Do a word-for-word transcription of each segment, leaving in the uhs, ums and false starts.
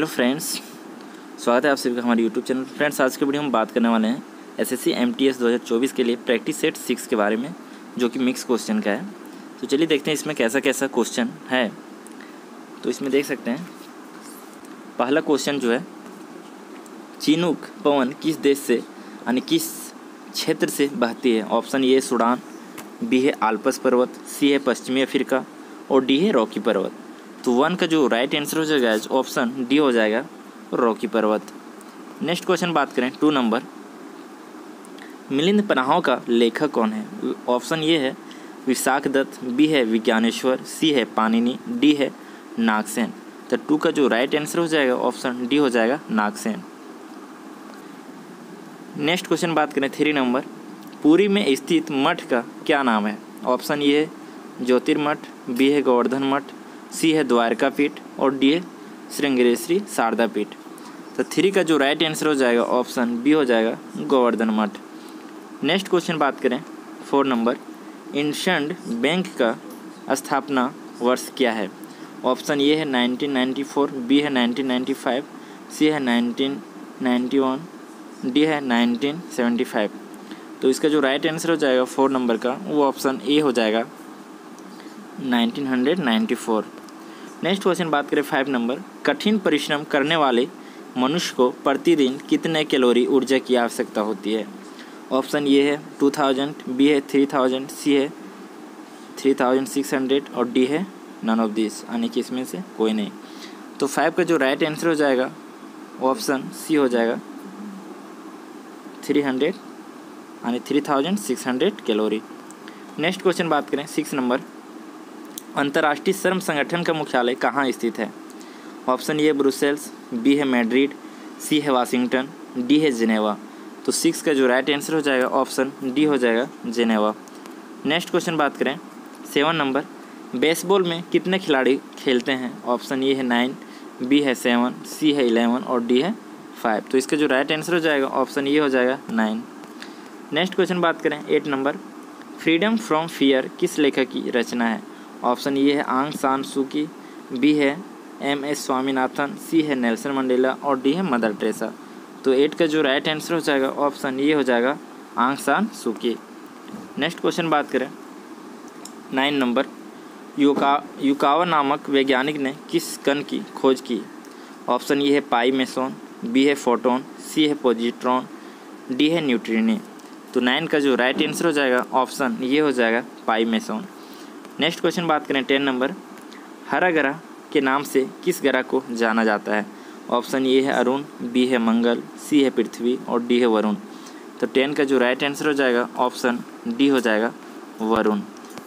Hello friends, स्वागत है आप सभी का हमारे यूट्यूब चैनल। फ्रेंड्स, आज के वीडियो हम बात करने वाले हैं एसएससी एमटीएस दो हज़ार चौबीस के लिए प्रैक्टिस सेट सिक्स के बारे में, जो कि मिक्स क्वेश्चन का है। तो चलिए देखते हैं इसमें कैसा कैसा क्वेश्चन है। तो इसमें देख सकते हैं पहला क्वेश्चन जो है, चिनूक पवन किस देश से यानी किस क्षेत्र से बहती है। ऑप्शन ए सूडान, बी है आल्प्स पर्वत, सी है पश्चिमी अफ्रीका और डी है रॉकी पर्वत। तो वन का जो राइट आंसर हो जाएगा ऑप्शन डी हो जाएगा रॉकी पर्वत। नेक्स्ट क्वेश्चन बात करें टू नंबर, मिलिंद पन्हाओं का लेखक कौन है। ऑप्शन ये है विशाख दत्त, बी है विज्ञानेश्वर, सी है पाणिनि, डी है नागसेन। तो टू का जो राइट आंसर हो जाएगा ऑप्शन डी हो जाएगा नागसेन। नेक्स्ट क्वेश्चन बात करें थ्री नंबर, पुरी में स्थित मठ का क्या नाम है। ऑप्शन ये है ज्योतिर्मठ, बी है गोवर्धन मठ, सी है द्वारका पीठ और डी है श्रृंगेरी शारदा पीठ। तो थ्री का जो राइट आंसर हो जाएगा ऑप्शन बी हो जाएगा गोवर्धन मठ। नेक्स्ट क्वेश्चन बात करें फोर नंबर, इंडसइंड बैंक का स्थापना वर्ष क्या है। ऑप्शन ए है नाइनटीन नाइंटी फोर, बी है नाइनटीन नाइंटी फाइव, सी है नाइनटीन नाइंटी वन, डी है नाइनटीन सेवेंटी फाइव। तो इसका जो राइट आंसर हो जाएगा फोर नंबर का वो ऑप्शन ए हो जाएगा nineteen ninety four. Next question बात करें फाइव नंबर, कठिन परिश्रम करने वाले मनुष्य को प्रतिदिन कितने कैलोरी ऊर्जा की आवश्यकता होती है। ऑप्शन ये है टू थाउजेंड, बी है थ्री थाउजेंड, सी है थ्री थाउजेंड सिक्स हंड्रेड और डी है नन ऑफ दिस, यानी कि इसमें से कोई नहीं। तो फाइव का जो राइट आंसर हो जाएगा ऑप्शन सी हो जाएगा थ्री हंड्रेड यानी three thousand six hundred calorie. Next question बात करें सिक्स नंबर, अंतर्राष्ट्रीय श्रम संगठन का मुख्यालय कहाँ स्थित है। ऑप्शन ए ब्रुसेल्स, बी है मैड्रिड, सी है वाशिंगटन, डी है जिनेवा। तो सिक्स का जो राइट आंसर हो जाएगा ऑप्शन डी हो जाएगा जिनेवा। नेक्स्ट क्वेश्चन बात करें सेवन नंबर, बेसबॉल में कितने खिलाड़ी खेलते हैं। ऑप्शन ए है नाइन, बी है सेवन, सी है इलेवन और डी है फाइव। तो इसका जो राइट आंसर हो जाएगा ऑप्शन ए हो जाएगा नाइन। नेक्स्ट क्वेश्चन बात करें eight number, freedom from fear किस लेखक की रचना है। ऑप्शन ये है आंग सान सू की, बी है एम एस स्वामीनाथन, सी है नेल्सन मंडेला और डी है मदर टेरेसा। तो एट का जो राइट आंसर हो जाएगा ऑप्शन ये हो जाएगा आंग सान सू की। नेक्स्ट क्वेश्चन बात करें नाइन नंबर, युका युकावा नामक वैज्ञानिक ने किस कण की खोज की। ऑप्शन ये है पाई मेसोन, बी है फोटोन, सी है पॉजिट्रॉन, डी है न्यूट्रिनो। तो नाइन का जो राइट आंसर हो जाएगा ऑप्शन ये हो जाएगा पाई मेसोन। नेक्स्ट क्वेश्चन बात करें टेन नंबर, हरा ग्रह के नाम से किस ग्रह को जाना जाता है। ऑप्शन ए है अरुण, बी है मंगल, सी है पृथ्वी और डी है वरुण। तो टेन का जो राइट आंसर हो जाएगा ऑप्शन डी हो जाएगा वरुण।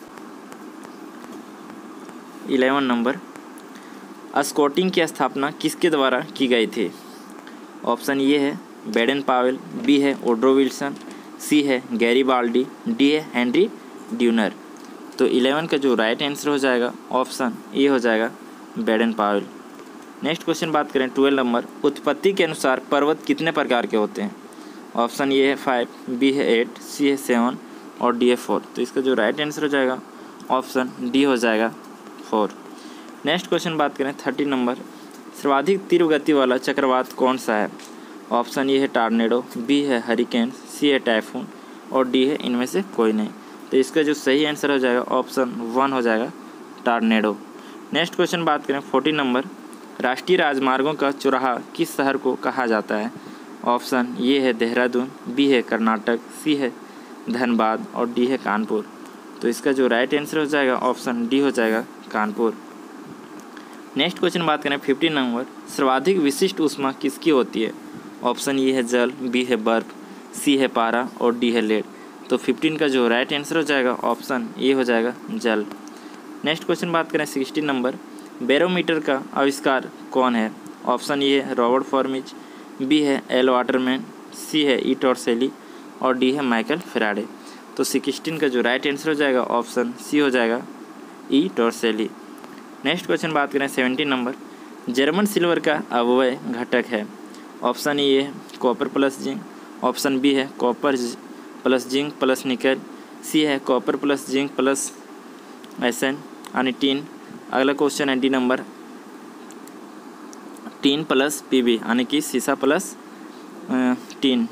इलेवन नंबर, स्काउटिंग की स्थापना किसके द्वारा की गई थी। ऑप्शन ए है बेडन पावेल, बी है वुड्रो विल्सन, सी है गैरीबाल्डी, डी है हेनरी ड्यूनर। तो इलेवन का जो राइट आंसर हो जाएगा ऑप्शन ए हो जाएगा बेडन पावेल। नेक्स्ट क्वेश्चन बात करें ट्वेल्व नंबर, उत्पत्ति के अनुसार पर्वत कितने प्रकार के होते हैं। ऑप्शन ए है फाइव, बी है एट, सी है सेवन और डी है फोर। तो इसका जो राइट आंसर हो जाएगा ऑप्शन डी हो जाएगा फोर। नेक्स्ट क्वेश्चन बात करें थर्टी नंबर, सर्वाधिक तीव्र गति वाला चक्रवात कौन सा है। ऑप्शन ए है टार्नेडो, बी है हरिकेन, सी है टाइफून और डी है इनमें से कोई नहीं। तो इसका जो सही आंसर हो जाएगा ऑप्शन वन हो जाएगा टार्नेडो। नेक्स्ट क्वेश्चन बात करें फोर्टीन नंबर, राष्ट्रीय राजमार्गों का चौराहा किस शहर को कहा जाता है। ऑप्शन ये है देहरादून, बी है कर्नाटक, सी है धनबाद और डी है कानपुर। तो इसका जो राइट आंसर हो जाएगा ऑप्शन डी हो जाएगा कानपुर। नेक्स्ट क्वेश्चन बात करें फिफ्टीन नंबर, सर्वाधिक विशिष्ट ऊष्मा किसकी होती है। ऑप्शन ये है जल, बी है बर्फ, सी है पारा और डी है लेड। तो फिफ्टीन का जो राइट आंसर हो जाएगा ऑप्शन ए हो जाएगा जल। नेक्स्ट क्वेश्चन बात करें सिक्सटीन नंबर, बैरोमीटर का आविष्कार कौन है। ऑप्शन ए है रॉबर्ट फॉर्मिज, बी है एल वाटरमैन, सी है ई टॉर्सेली और डी है माइकल फेराडे। तो सिक्सटीन का जो राइट आंसर हो जाएगा ऑप्शन सी हो जाएगा ई टॉर्सेली। नेक्स्ट क्वेश्चन बात करें सेवेंटीन नंबर, जर्मन सिल्वर का अवयव घटक है। ऑप्शन ए है copper plus zinc, option B है copper plus zinc plus nickel, C है कॉपर प्लस जिंक प्लस एसन यानी टीन। अगला क्वेश्चन है D number, tin plus P B यानी कि शीशा प्लस टीन।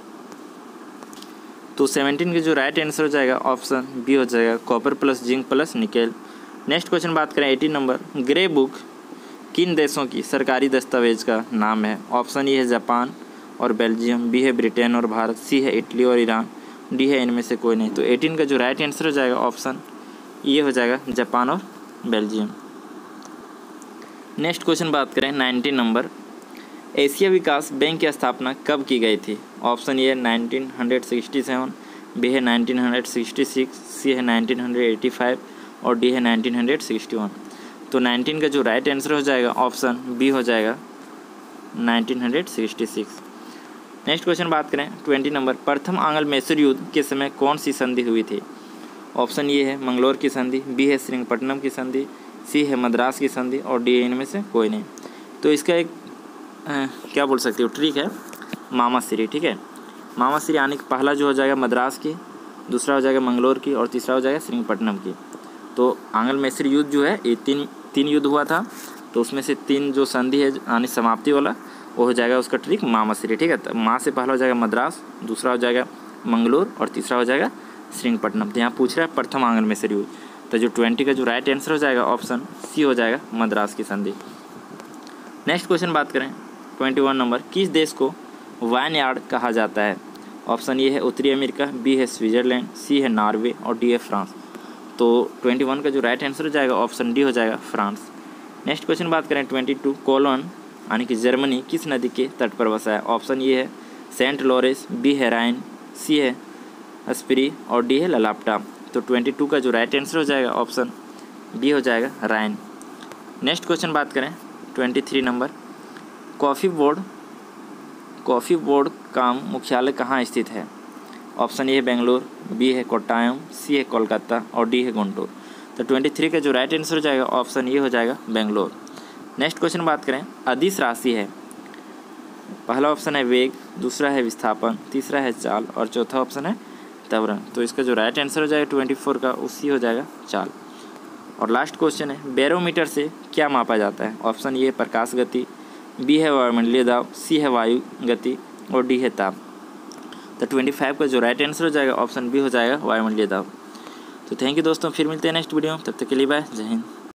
तो सेवनटीन का जो राइट आंसर हो जाएगा ऑप्शन बी हो जाएगा copper plus zinc plus nickel. Next question बात करें एटीन नंबर, ग्रे बुक किन देशों की सरकारी दस्तावेज का नाम है? ऑप्शन ए है जापान और बेल्जियम, बी है ब्रिटेन और भारत, सी है इटली और ईरान, डी है इनमें से कोई नहीं। तो एटीन का जो राइट आंसर हो जाएगा ऑप्शन ये हो जाएगा जापान और बेल्जियम। नेक्स्ट क्वेश्चन बात करें नाइनटीन नंबर, एशिया विकास बैंक की स्थापना कब की गई थी? ऑप्शन ए है नाइनटीन सिक्सटी सेवन, बी है नाइनटीन सिक्सटी सिक्स, सी है नाइनटीन एटी फाइव और डी है नाइनटीन सिक्सटी वन। तो नाइनटीन का जो राइट आंसर हो जाएगा ऑप्शन बी हो जाएगा nineteen sixty six. Next question बात करें ट्वेंटी नंबर, प्रथम आंग्ल मैसूर युद्ध के समय कौन सी संधि हुई थी? ऑप्शन ये है मंगलोर की संधि, बी है श्रीरंगपट्टनम की संधि, सी है मद्रास की संधि और डी है इनमें से कोई नहीं। तो इसका एक आ, क्या बोल सकते हो ट्रिक है मामाश्री, ठीक है। मामाश्री यानी कि पहला जो हो जाएगा मद्रास की, दूसरा हो जाएगा मंगलोर की और तीसरा हो जाएगा श्रीरंगपट्टनम की। तो आंग्ल मैसूर युद्ध जो है ये तीन तीन युद्ध हुआ था, तो उसमें से तीन जो संधि है यानी समाप्ति वाला वो हो जाएगा उसका ट्रिक मामाश्री, ठीक है। तो माँ से पहला हो जाएगा मद्रास, दूसरा हो जाएगा मंगलोर और तीसरा हो जाएगा श्रीरंगपट्टनम। तो यहाँ पूछ रहा है प्रथम आंग्ल मैसूर युद्ध, तो जो ट्वेंटी का जो राइट आंसर हो जाएगा ऑप्शन सी हो जाएगा मद्रास की संधि। नेक्स्ट क्वेश्चन बात करें ट्वेंटी वन नंबर, किस देश को वाइनयार्ड कहा जाता है? ऑप्शन ए है उत्तरी अमेरिका, बी है स्विट्जरलैंड, सी है नॉर्वे और डी है फ्रांस। तो ट्वेंटी वन का जो राइट आंसर हो जाएगा ऑप्शन डी हो जाएगा फ्रांस। नेक्स्ट क्वेश्चन बात करें ट्वेंटी टू, कोलोन यानी कि जर्मनी किस नदी के तट पर बसा है? ऑप्शन ए है सेंट लॉरेंस, बी है राइन, सी है स्प्री और डी है ललाप्टा। तो ट्वेंटी टू का जो राइट आंसर हो जाएगा ऑप्शन डी हो जाएगा राइन। नेक्स्ट क्वेश्चन बात करें twenty three number, coffee board coffee board का मुख्यालय कहाँ स्थित है? ऑप्शन ए है बेंगलोर, बी है कोट्टायम, सी है कोलकाता और डी है गुंटूर। तो ट्वेंटी थ्री का जो राइट आंसर हो जाएगा ऑप्शन ये हो जाएगा बेंगलोर। नेक्स्ट क्वेश्चन बात करें, अदिश राशि है, पहला ऑप्शन है वेग, दूसरा है विस्थापन, तीसरा है चाल और चौथा ऑप्शन है त्वरण। तो इसका जो राइट आंसर हो जाएगा ट्वेंटी फोर का उसी हो जाएगा चाल। और लास्ट क्वेश्चन है, बैरोमीटर से क्या मापा जाता है? ऑप्शन ए है प्रकाश गति, बी है वायुमंडलीय दाब, सी है वायु गति और डी है ताप। तो ट्वेंटी फाइव का जो राइट आंसर हो जाएगा ऑप्शन बी हो जाएगा वायुमंडलीय दाब। तो थैंक यू दोस्तों, फिर मिलते हैं नेक्स्ट वीडियो में, तब तक के लिए बाय, जय हिंद।